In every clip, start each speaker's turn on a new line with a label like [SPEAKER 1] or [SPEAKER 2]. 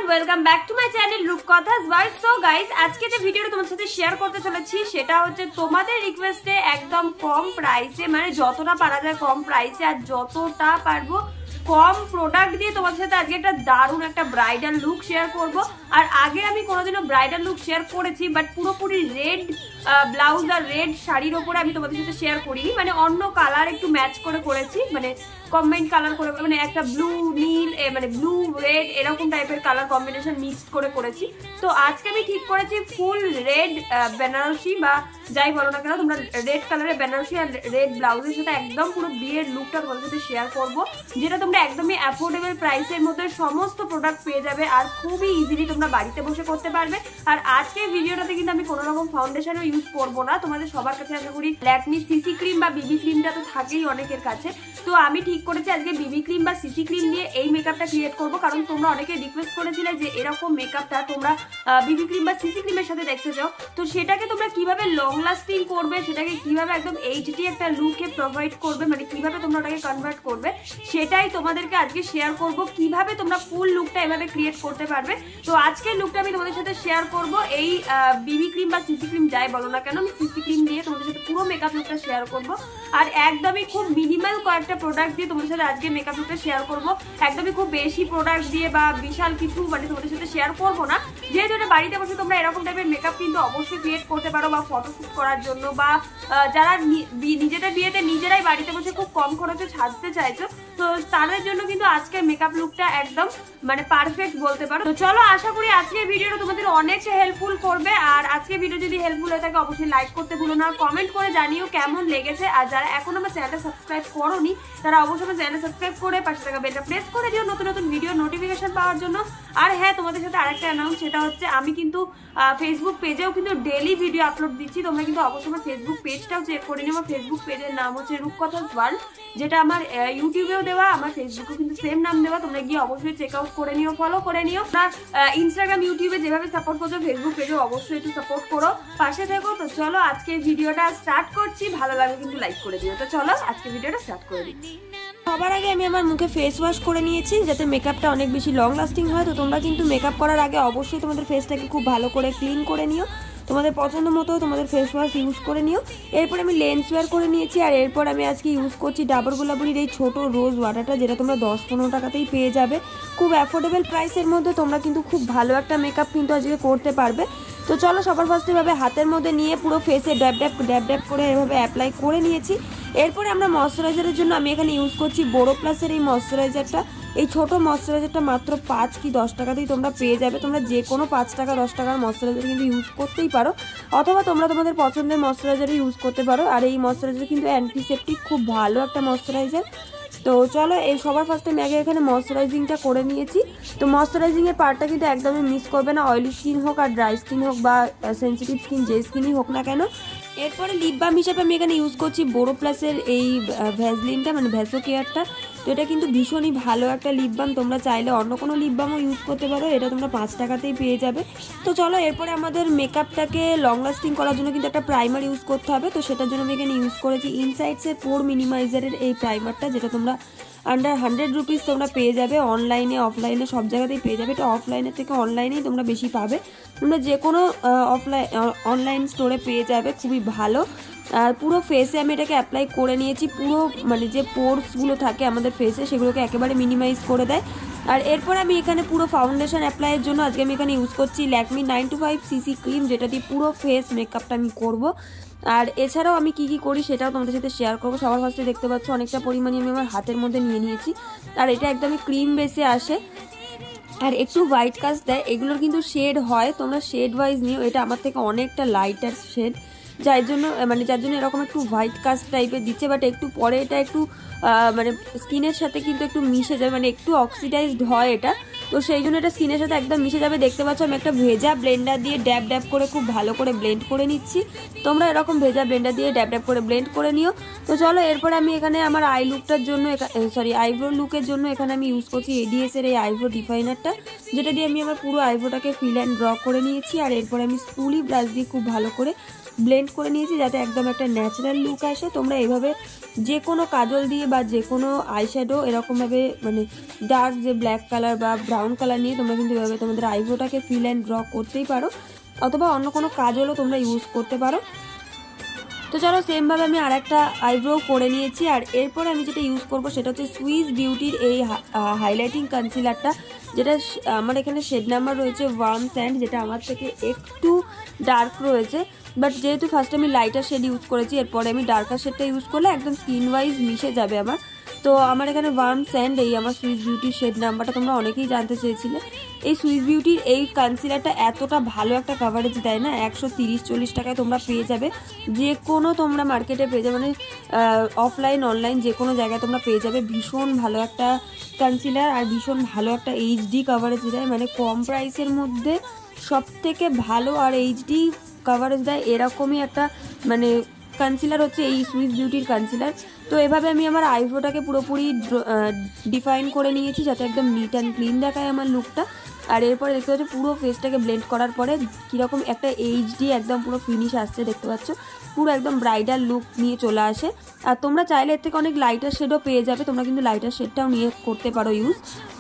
[SPEAKER 1] Welcome back to my channel Rupkotha's world. So guys, আজকে যে ভিডিওটা তোমাদের সাথে শেয়ার করতে চলেছি সেটা হচ্ছে তোমাদের রিকোয়েস্টে একদম কম প্রাইসে, মানে যতটা পারা যায় কম প্রাইসে আর যতটা পারবো কম প্রোডাক্ট দিয়ে তোমাদের সাথে আজকে একটা দারুণ একটা ব্রাইডাল লুক শেয়ার করব। আর আগে আমি কোনোদিনও ব্রাইডাল লুক শেয়ার করেছি, বাট পুরোপুরি রেড ব্লাউজ আর রেড শাড়ির ওপরে আমি তোমাদের সাথে শেয়ার করিনি, মানে অন্য কালার একটু ম্যাচ করে করেছি, মানে কম্বাইন্ড কালার করে, মানে একটা ব্লু নীল মানে ব্লু রেড এরকম টাইপের কালার কম্বিনেশন মিক্সড করে করেছি। তো আজকে আমি ঠিক করেছি ফুল রেড বেনারসি বা যাই বলো না কেন তোমরা, রেড কালারের বেনারসি আর রেড ব্লাউজের সাথে একদম পুরো বিয়ের লুকটা তোমাদের সাথে শেয়ার করবো, যেটা তোমরা একদমই অ্যাফোর্ডেবল প্রাইসের মধ্যে সমস্ত প্রোডাক্ট পেয়ে যাবে আর খুবই ইজিলি তোমরা বাড়িতে বসে করতে পারবে। আর আজকে ভিডিওটাতে কিন্তু আমি কোনো রকম ফাউন্ডেশনও ইউজ করবো না। তোমাদের সবার কাছে আশা করি ল্যাকমি সিসি ক্রিম বা বিবি ক্রিমটা তো থাকেই অনেকের কাছে। তো আমি ঠিক করেছি আজকে বিবি ক্রিম বা সিসি ক্রিম দিয়ে এই মেকআপটা ক্রিয়েট করবো, কারণ তোমরা অনেকে রিকোয়েস্ট করেছিলে যে এরকম মেকআপটা তোমরা বিবি ক্রিম বা সিসি ক্রিমের সাথে দেখতে চাও। তো সেটাকে তোমরা কিভাবে লং লাস্টিং করবে, সেটাকে কিভাবে একদম এইচডি একটা লুকে প্রোভাইড করবে, মানে কিভাবে তোমরা ওটাকে কনভার্ট করবে, সেটাই তোমাদেরকে আজকে শেয়ার করব, কিভাবে তোমরা ফুল লুকটা এভাবে ক্রিয়েট করতে পারবে। তো আজকের লুকটা আমি তোমাদের সাথে শেয়ার করব এই বিবি ক্রিম বা সিসি ক্রিম যাই বলো না কেন, আমি সিসি ক্রিম দিয়ে তোমাদের সাথে পুরো মেকআপ লুকটা শেয়ার করব। আর একদমই খুব মিনিমাল কয়েকটা প্রোডাক্ট দিয়ে তোমাদের সাথে আজকে মেকআপ লুকটা শেয়ার করব, একদমই খুব বেশি প্রোডাক্ট দিয়ে বা বিশাল কিছু মানে তোমাদের সাথে শেয়ার করবো না। যেহেতু এটা বাড়িতে বসে তোমরা এরকম টাইপের মেকআপ কিন্তু অবশ্যই ক্রিয়েট করতে পারো, বা ফটোশুট করার জন্য, বা যারা নিজেদের বিয়েতে নিজেরাই বাড়িতে বসে খুব কম খরচে সাজতে চাইছো, তো তাদের জন্য কিন্তু আজকের মেকআপ লুকটা একদম মানে পারফেক্ট বলতে পারো। তো চলো, আশা করি আজকের ভিডিওটা তোমাদের অনেকটা হেল্পফুল করবে। আর আজকের ভিডিও যদি হেল্পফুল হয়ে থাকে অবশ্যই লাইক করতে ভুলো না, কমেন্ট করে জানিও কেমন লেগেছে। আর যারা এখন আমার চ্যানেলটা সাবস্ক্রাইব করোনি তারা অবশ্যই আমার চ্যানেল সাবস্ক্রাইব করে পাশে থাকা বেলটা প্রেস করে দিও নতুন নতুন ভিডিও নোটিফিকেশন পাওয়ার জন্য। আর হ্যাঁ, তোমাদের সাথে আরেকটা অ্যানাউন্স, সেটা হচ্ছে আমি কিন্তু ফেসবুক পেজেও কিন্তু ডেইলি ভিডিও আপলোড দিচ্ছি। তোমরা কিন্তু অবশ্যই আমার ফেসবুক পেজটাও চেক করে নিও। আমার ফেসবুক পেজের নাম হচ্ছে রূপকথাস ওয়ার্ল্ড, যেটা আমার ইউটিউবেও দেওয়া, আমার ফেসবুকেও কিন্তু সেম নাম দেওয়া। তোমরা গিয়ে অবশ্যই চেক আউট করে নিও, ফলো করে নিও। ইনস্টাগ্রাম ইউটিউবে যেভাবে সাপোর্ট করছো ফেসবুক পেজেও অবশ্যই একটু সাপোর্ট করো, পাশে থেকো। তো চলো আজকের ভিডিওটা স্টার্ট করছি, ভালো লাগবে কিন্তু লাইক করে দিও। তো চলো আজকের ভিডিওটা স্টার্ট করে দিচ্ছি। সবার আগে আমি আমার মুখে ফেস ওয়াশ করে নিয়েছি, যাতে মেকআপটা অনেক বেশি লং লাস্টিং হয়। তো তোমরা কিন্তু মেকআপ করার আগে অবশ্যই তোমাদের ফেসটাকে খুব ভালো করে ক্লিন করে নিও, তোমাদের পছন্দ মতো তোমাদের ফেস ওয়াশ ইউজ করে নিও। এরপর আমি লেন্স ওয়্যার করে নিয়েছি, আর এরপর আমি আজকে ইউজ করছি ডাবর গোলাপুরির এই ছোটো রোজ ওয়াটারটা, যেটা তোমরা 10-15 টাকাতেই পেয়ে যাবে। খুব অ্যাফোর্ডেবল প্রাইসের মধ্যে তোমরা কিন্তু খুব ভালো একটা মেকআপ কিন্তু আজকে করতে পারবে। তো চলো, সবার ফার্স্টে এভাবে হাতের মধ্যে নিয়ে পুরো ফেসে ড্যাব ড্যাব করে এভাবে অ্যাপ্লাই করে নিয়েছি। এরপরে আমরা ময়শ্চারাইজারের জন্য আমি এখানে ইউজ করছি বোরো প্লাসের এই ময়শ্চারাইজারটা। এই ছোটো ময়শ্চারাইজারটা মাত্র 5 কি 10 টাকাতেই তোমরা পেয়ে যাবে। তোমরা যে কোনো 5 টাকা 10 টাকার ময়শ্চারাইজার কিন্তু ইউজ করতেই পারো, অথবা তোমরা তোমাদের পছন্দের ময়শ্চারাইজারই ইউজ করতে পারো। আর এই ময়শ্চারাইজার কিন্তু অ্যান্টিসেপটিক, খুব ভালো একটা ময়শ্চারাইজার। তো চলো, এই সবার ফার্স্টে আমি আগে এখানে ময়শ্চারাইজিংটা করে নিয়েছি। তো ময়শ্চারাইজিংয়ের পার্টটা কিন্তু একদমই মিস করবে না, অয়েলি স্কিন হোক আর ড্রাই স্কিন হোক বা সেন্সিটিভ স্কিন, যে স্কিনই হোক না কেন। এরপরে লিপ বাম হিসাবে আমি এখানে ইউজ করছি বোরো প্লাসের এই ভ্যাসলিনটা, মানে ভ্যাসো কেয়ারটা। তো এটা কিন্তু ভীষণই ভালো একটা লিপ বাম, তোমরা চাইলে অন্য কোনো লিপ বামও ইউজ করতে পারো, এটা তোমরা 5 টাকাতেই পেয়ে যাবে। তো চলো, এরপরে আমাদের মেকআপটাকে লং লাস্টিং করার জন্য কিন্তু একটা প্রাইমার ইউজ করতে হবে। তো সেটার জন্য আমি এখানে ইউজ করেছি ইনসাইডসের পোর মিনিমাইজারের এই প্রাইমারটা, যেটা তোমরা আন্ডার 100 রুপিস তোমরা পেয়ে যাবে, অনলাইনে অফলাইনে সব জায়গাতেই পেয়ে যাবে। এটা অফলাইনের থেকে অনলাইনেই তোমরা বেশি পাবে, তোমরা যে কোনো অনলাইন স্টোরে পেয়ে যাবে, খুবই ভালো। আর পুরো ফেসে আমি এটাকে অ্যাপ্লাই করে নিয়েছি, পুরো মানে যে পোরসগুলো থাকে আমাদের ফেসে সেগুলোকে একেবারে মিনিমাইজ করে দেয়। আর এরপর আমি এখানে পুরো ফাউন্ডেশন অ্যাপ্লাইয়ের জন্য আজকে আমি এখানে ইউজ করছি ল্যাকমি 925 সিসি ক্রিম, যেটা দিয়ে পুরো ফেস মেকআপটা আমি করব। আর এছাড়াও আমি কি করি সেটাও তোমাদের সাথে শেয়ার করবো। সবার ফার্স্টে দেখতে পাচ্ছ অনেকটা পরিমাণে আমি আমার হাতের মধ্যে নিয়ে নিয়েছি, আর এটা একদমই ক্রিম বেসে আসে আর একটু হোয়াইট কাস্ট দেয়। এগুলোর কিন্তু শেড হয়, তোমরা শেড ওয়াইজ নিও। এটা আমার থেকে অনেকটা লাইটার শেড, যার জন্য এরকম একটু হোয়াইট কাস্ট টাইপের দিচ্ছে, বাট একটু পরে এটা একটু মানে স্কিনের সাথে কিন্তু একটু মিশে যাবে, মানে একটু অক্সিডাইজড হয় এটা। তো সেই জন্য এটা স্কিনের সাথে একদম মিশে যাবে। দেখতে পাচ্ছ আমি একটা ভেজা ব্লেন্ডার দিয়ে ড্যাব ড্যাব করে খুব ভালো করে ব্লেন্ড করে নিচ্ছি। তোমরা এরকম ভেজা ব্লেন্ডার দিয়ে ড্যাব ড্যাব করে ব্লেন্ড করে নিও। তো চলো, এরপরে আমি এখানে আমার আই লুকটার জন্য আইব্রো লুকের জন্য এখানে আমি ইউজ করছি এডিএস এর এই আইব্রো ডিফাইনারটা, যেটা দিয়ে আমি আমার পুরো আইব্রোটাকে ফিল অ্যান্ড ড্র করে নিয়েছি। আর এরপরে আমি স্পুলি ব্রাশ দিয়ে খুব ভালো করে ব্লেন্ড করে নিয়েছি, যাতে একদম একটা ন্যাচারাল লুক আসে। তোমরা এইভাবে যে কোনো কাজল দিয়ে বা যে কোনো আইশ্যাডো এরকমভাবে মানে ডার্ক যে ব্ল্যাক কালার বা ব্রাউন কালার নিয়ে তোমরা কিন্তু এভাবে তোমাদের আইব্রোটাকে ফিল অ্যান্ড ড্র করতেই পারো, অথবা অন্য কোনো কাজলও তোমরা ইউজ করতে পারো। তো চলো সেমভাবে আমি আর একটা আইব্রো করে নিয়েছি। আর এরপরে আমি যেটা ইউজ করব সেটা হচ্ছে সুইস বিউটির এই হাইলাইটিং কনসিলারটা, যেটা আমার এখানে শেড নাম্বার রয়েছে ওয়ার্ম স্যান্ড, যেটা আমার থেকে একটু ডার্ক রয়েছে। বাট যেহেতু ফার্স্ট আমি লাইটার শেড ইউজ করেছি, এরপরে আমি ডার্কার শেডটা ইউজ করলে একদম স্কিন ওয়াইজ মিশে যাবে আমার। তো আমার এখানে ওয়ার্ম স্যান্ড এই আমার সুইস বিউটির শেড নাম্বারটা তোমরা অনেকেই জানতে চেয়েছিলে। এই সুইস বিউটির এই কনসিলারটা এতটা ভালো একটা কভারেজ দেয় না, 130-140 টাকায় তোমরা পেয়ে যাবে। যে কোনো তোমরা মার্কেটে পেয়ে যাবে, মানে অফলাইন অনলাইন যে কোনো জায়গায় তোমরা পেয়ে যাবে। ভীষণ ভালো একটা কনসিলার আর ভীষণ ভালো একটা এইচডি কভারেজ দেয়, মানে কম প্রাইসের মধ্যে সব থেকে ভালো আর এইচডি কভারেজ দেয় এরকমই একটা মানে কনসিলার হচ্ছে এই সুইস বিউটির কনসিলার। তো এভাবে আমি আমার আইব্রোটাকে পুরোপুরি ডিফাইন করে নিয়েছি যাতে একদম নিট অ্যান্ড ক্লিন দেখায় আমার লুকটা। আর এরপরে দেখতে পাচ্ছ পুরো ফেসটাকে ব্লেন্ড করার পরে কীরকম একটা এইচডি একদম পুরো ফিনিশ আসছে, দেখতে পাচ্ছ পুরো একদম ব্রাইডাল লুক নিয়ে চলে আসে। আর তোমরা চাইলে এর থেকে অনেক লাইটার শেডও পেয়ে যাবে, তোমরা কিন্তু লাইটার শেডটাও নিয়ে করতে পারো ইউজ।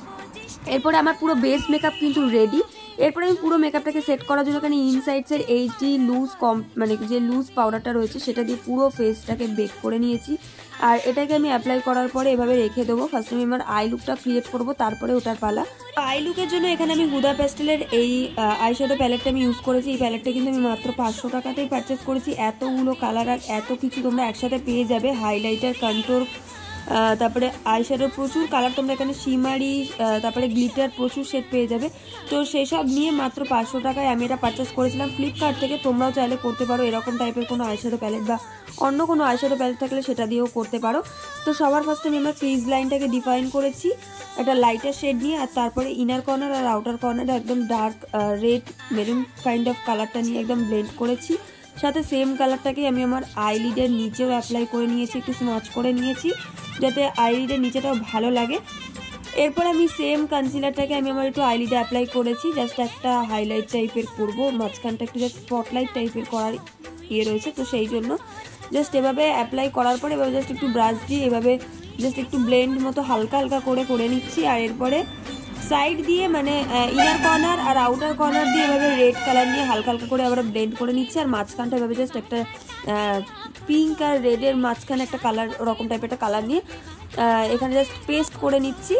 [SPEAKER 1] এরপরে আমার পুরো বেস মেকআপ কিন্তু রেডি। এরপরে আমি পুরো মেকআপটাকে সেট করার জন্য এখানে ইনসাইডসের এইচডি লুজ মানে যে লুজ পাউডারটা রয়েছে সেটা দিয়ে পুরো ফেসটাকে বেক করে নিয়েছি। আর এটাকে আমি অ্যাপ্লাই করার পরে এভাবে রেখে দেবো। ফার্স্ট আমি আমার আই লুকটা ক্রিয়েট করবো, তারপরে ওটার পালা। আই লুকের জন্য এখানে আমি হুদা প্যাস্টেলের এই আইশ্যাডো প্যালেটটা আমি ইউজ করেছি। এই প্যালেটটা কিন্তু আমি মাত্র 500 টাকাতেই পারচেস করেছি। এতগুলো কালার আর এত কিছু তোমরা একসাথে পেয়ে যাবে, হাইলাইটার, কন্ট্রোর, তারপরে আইশ্যাডোর প্রচুর কালার তোমরা এখানে শিমারি, তারপরে গ্লিটার প্রচুর শেড পেয়ে যাবে। তো সেসব নিয়ে মাত্র 500 টাকায় আমি এটা পারচেস করেছিলাম ফ্লিপকার্ট থেকে। তোমরাও চাইলে করতে পারো এরকম টাইপের কোনো আইশ্যাডো প্যালেট বা অন্য কোনো আইশ্যাডো প্যালেট থাকলে সেটা দিয়েও করতে পারো। তো সবার ফার্স্টে আমি আমার ফেস লাইনটাকে ডিফাইন করেছি একটা লাইটার শেড নিয়ে, আর তারপরে ইনার কর্নার আর আউটার কর্নারে একদম dark red maroon kind of কালারটা নিয়ে একদম ব্লেন্ড করেছি। সাথে সেম কালারটাকে আমি আমার আইলিডের নিচেও অ্যাপ্লাই করে নিয়েছি, একটু স্মাচ করে নিয়েছি যাতে আইলিডের নিচেটাও ভালো লাগে। এরপর আমি সেম কনসিলারটাকে আমি আমার একটু আইলিডে অ্যাপ্লাই করেছি, জাস্ট একটা হাইলাইট টাইপের করবো, মাঝখানটা একটু জাস্ট স্পটলাইট টাইপের করার রয়েছে। তো সেই জন্য জাস্ট এভাবে অ্যাপ্লাই করার পরে এভাবে জাস্ট একটু ব্রাশ দিয়ে এভাবে জাস্ট একটু ব্লেন্ড মতো হালকা হালকা করে নিচ্ছি। আর এরপরে সাইড দিয়ে মানে ইনার কর্নার আর আউটার কর্নার দিয়ে এভাবে রেড কালার নিয়ে হালকা হালকা করে আবার ব্লেন্ড করে নিচ্ছি। আর মাঝখানটা এভাবে জাস্ট একটা পিঙ্ক আর রেডের মাঝখানে একটা কালার ওরকম টাইপের একটা কালার নিয়ে এখানে জাস্ট পেস্ট করে নিচ্ছি।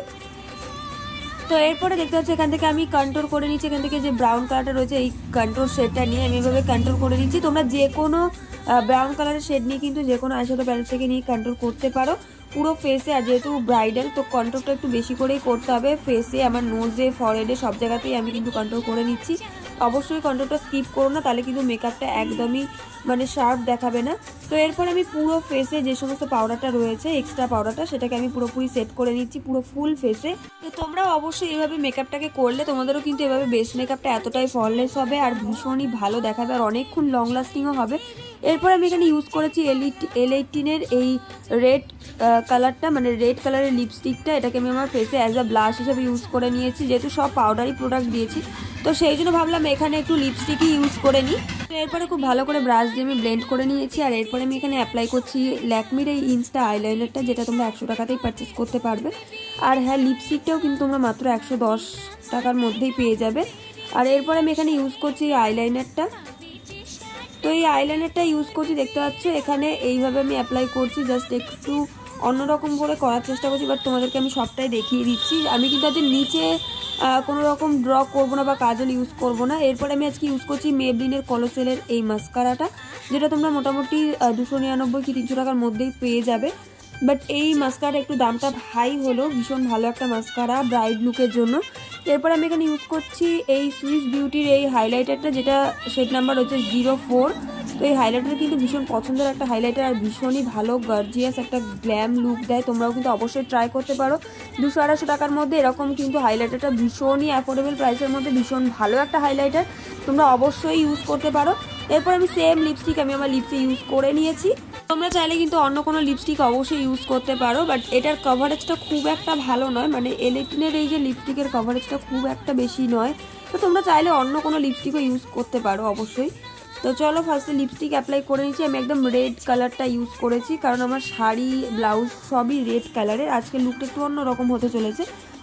[SPEAKER 1] তো এরপরে দেখতে পাচ্ছি এখান থেকে আমি কন্ট্রোল করে নিচ্ছি, এখান থেকে যে ব্রাউন কালারটা রয়েছে এই কন্ট্রোল শেডটা নিয়ে আমি এভাবে কন্ট্রোল করে নিচ্ছি। তোমরা যে কোনো ব্রাউন কালারের শেড নিয়ে কিন্তু যে কোনো আইশ্যাডো প্যালেট থেকে নিয়ে কন্ট্রোল করতে পারো পুরো ফেসে। আর যেহেতু ব্রাইডাল তো কন্ট্রোলটা একটু বেশি করেই করতে হবে ফেসে, আমার নোজে, ফরহেডে সব জায়গাতেই আমি কিন্তু কন্ট্রোল করে নিচ্ছি। অবশ্যই কন্ট্রোলটা স্কিপ করো না, তাহলে কিন্তু মেকআপটা একদমই মানে শার্প দেখাবে না। তো এরপর আমি পুরো ফেসে যে সমস্ত পাউডারটা রয়েছে এক্সট্রা পাউডারটা সেটাকে আমি পুরোপুরি সেট করে নিচ্ছি পুরো ফুল ফেসে। তো তোমরাও অবশ্যই এভাবে মেকআপটাকে করলে তোমাদেরও কিন্তু এভাবে বেস মেকআপটা এতটাই ফললেস হবে আর ভীষণই ভালো দেখাবে আর অনেকক্ষণ লং লাস্টিংও হবে। এরপর আমি এখানে ইউজ করেছি L18-এর এই রেড কালারটা, মানে রেড কালারের লিপস্টিকটা। এটাকে আমি আমার ফেসে অ্যাজ আ ব্লাশ হিসেবে ইউজ করে নিয়েছি, যেহেতু সব পাউডারি প্রোডাক্ট দিয়েছি তো সেই জন্য ভাবলাম এখানে একটু লিপস্টিকই ইউজ করে নিই। তো এরপরে খুব ভালো করে ব্রাশ দিয়ে আমি ব্লেন্ড করে নিয়েছি। আর এরপরে আমি এখানে অ্যাপ্লাই করছি ল্যাকমির এই ইনস্টা আইলাইনারটা, যেটা তোমরা 100 টাকাতেই পারচেস করতে পারবে। আর হ্যাঁ, লিপস্টিকটাও কিন্তু তোমরা মাত্র 110 টাকার মধ্যেই পেয়ে যাবে। আর এরপরে আমি এখানে ইউজ করছি আইলাইনারটা। তো এই আইলাইনারটা ইউজ করছি, দেখতে পাচ্ছ এখানে এইভাবে আমি অ্যাপ্লাই করছি, জাস্ট একটু অন্যরকম করে করার চেষ্টা করছি, বাট তোমাদেরকে আমি সবটাই দেখিয়ে দিচ্ছি। আমি কিন্তু আজকে নিচে কোনো রকম ড্র করবো না বা কাজল ইউজ করবো না। এরপরে আমি আজকে ইউজ করছি মেবলিনের কলোসেলের এই মাস্কারাটা, যেটা তোমরা মোটামুটি 299 কি 300 টাকার মধ্যেই পেয়ে যাবে। বাট এই মাস্কারা একটু দামটা হাই হলো, ভীষণ ভালো একটা মাস্কারা ব্রাইড লুকের জন্য। এরপর আমি এখানে ইউজ করছি এই সুইস বিউটির এই হাইলাইটারটা, যেটা শেড নাম্বার হচ্ছে 04। তো এই হাইলাইটার কিন্তু ভীষণ পছন্দের একটা হাইলাইটার আর ভীষণই ভালো গর্জিয়াস একটা গ্ল্যাম লুক দেয়। তোমরাও কিন্তু অবশ্যই ট্রাই করতে পারো। 200-250 টাকার মধ্যে এরকম কিন্তু হাইলাইটারটা ভীষণই অ্যাফোর্ডেবল প্রাইসের মধ্যে ভীষণ ভালো একটা হাইলাইটার, তোমরা অবশ্যই ইউজ করতে পারো। এরপর আমি সেম লিপস্টিক আমি আমার লিপসে ইউজ করে নিয়েছি। তোমরা চাইলে কিন্তু অন্য কোনো লিপস্টিক অবশ্যই ইউজ করতে পারো, বাট এটার কভারেজটা খুব একটা ভালো নয়, মানে L18-এর এই যে লিপস্টিকের কভারেজটা খুব একটা বেশি নয়। তো তোমরা চাইলে অন্য কোনো লিপস্টিকও ইউজ করতে পারো অবশ্যই। তো চলো ফার্স্টে লিপস্টিক অ্যাপ্লাই করে নিচ্ছি। আমি একদম রেড কালারটা ইউজ করেছি, কারণ আমার শাড়ি ব্লাউজ সবই রেড কালারের। আজকে লুকটা একটু অন্যরকম হতে চলেছে।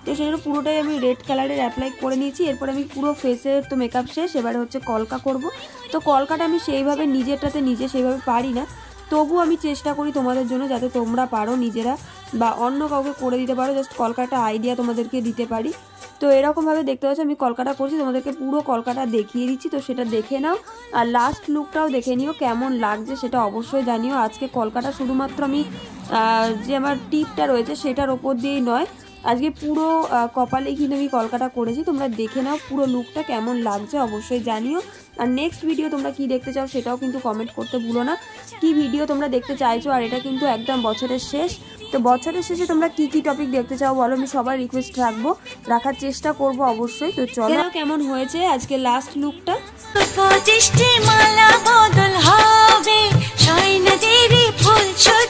[SPEAKER 1] তো সেটা পুরোটাই আমি রেড কালারের অ্যাপ্লাই করে নিয়েছি। এরপর আমি পুরো ফেসের তো মেকআপ শেষ, এবারে হচ্ছে কলকা করব। তো কলকাটা আমি সেইভাবে নিজেরটাতে নিজে সেইভাবে পারি না, তবু আমি চেষ্টা করি তোমাদের জন্য যাতে তোমরা পারো নিজেরা বা অন্য কাউকে করে দিতে পারো, জাস্ট কলকাটা আইডিয়া তোমাদেরকে দিতে পারি। তো এরকমভাবে দেখতে পাচ্ছি আমি কলকাটা করছি, তোমাদেরকে পুরো কলকাটা দেখিয়ে দিচ্ছি, তো সেটা দেখে নাও। আর লাস্ট লুকটাও দেখে নিও কেমন লাগছে সেটা অবশ্যই জানিও। আজকে কলকাটা শুধুমাত্র আমি যে আমার টিপটা রয়েছে সেটার ওপর দিয়েই নয়, আজকে পুরো কপালেই কিন্তু আমি কলকাটা করেছি। তোমরা দেখে নাও পুরো লুকটা কেমন লাগছে অবশ্যই জানিও। আর নেক্সট ভিডিও তোমরা কি দেখতে চাও সেটাও কিন্তু কমেন্ট করতে ভুলো না, কি ভিডিও তোমরা দেখতে চাইছো। আর এটা কিন্তু একদম বছরের শেষ, তো বছরের শেষে তোমরা কি কি টপিক দেখতে চাও বলো, আমি সবার রিকোয়েস্ট রাখার চেষ্টা করব অবশ্যই। তো চলো কেমন হয়েছে আজকে লাস্ট লুকটা। মালা বদল হবে,